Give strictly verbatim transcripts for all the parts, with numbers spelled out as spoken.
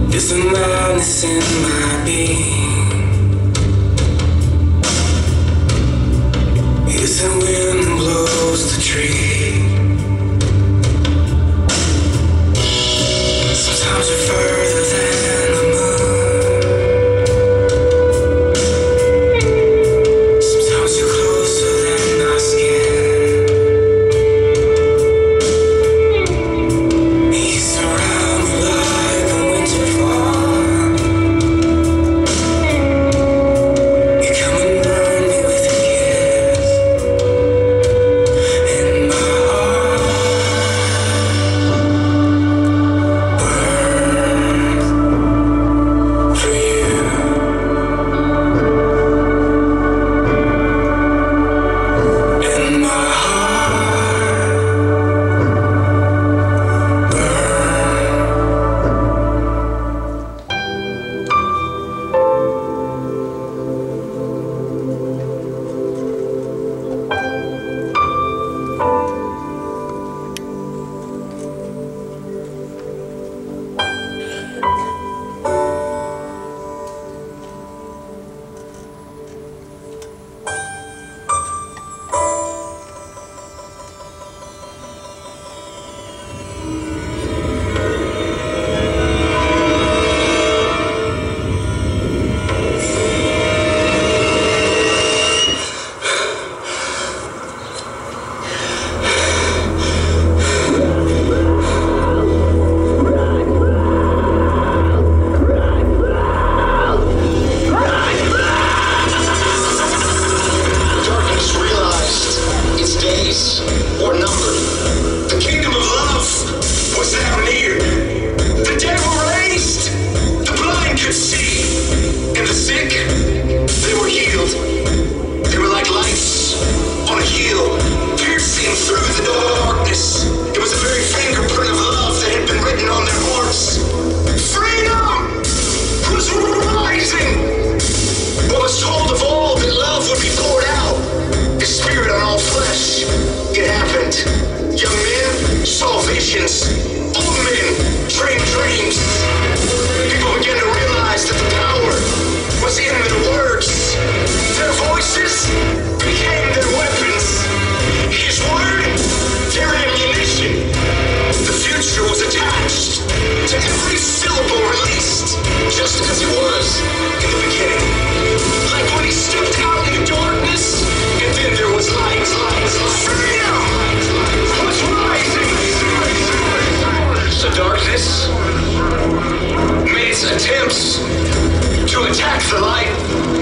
There's a madness in my being. It's the wind that blows the tree. Sometimes you're further than the moon. Sometimes you're closer than my skin. You surround me like a winter fog. You come and burn me with a kiss. And my heart burns for you. And my heart were numbered. The kingdom of love was now near. The dead were raised, the blind could see, and the sick, they were healed. They were like lights on a hill, piercing through the darkness. It was the very fingerprint of love that had been written on their hearts. Freedom was rising. What was told of all that love would be poured out, the spirit on all flesh. It happened. Young men saw visions. Old men dreamed dreams. People began to realize that the power was in their words. Their voices became their weapons. His word, their ammunition. The future was attached to every syllable released, just as it was in the beginning. Like when he stepped out in the darkness, and then there was light, light, light. Freedom was rising. The darkness made its attempts to attack the light.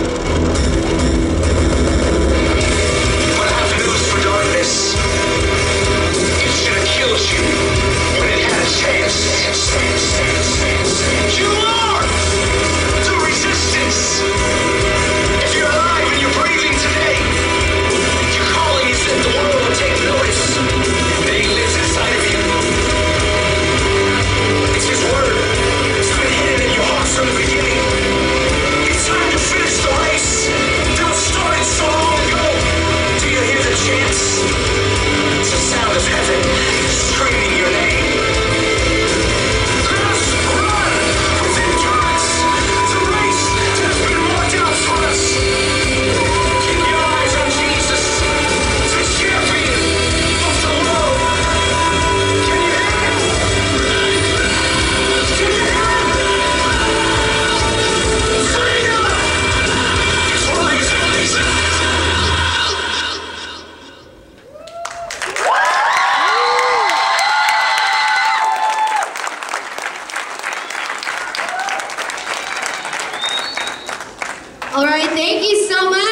But I have news for darkness. It should have killed you when it had a chance. You are the resistance. If you're alive and you're breathing today, your calling is that the world will take notice that he lives inside of you. It's his word. It's been hidden in your heart from the beginning. It's time to finish the race that was started so long ago. Do you hear the chants? It's the sound of heaven screaming your name. Let us run with endurance the race that has been marked out for us. Keep your eyes on Jesus, the champion of the world. Can you hear him? Can you hear him? Freedom is rising. All right, thank you so much.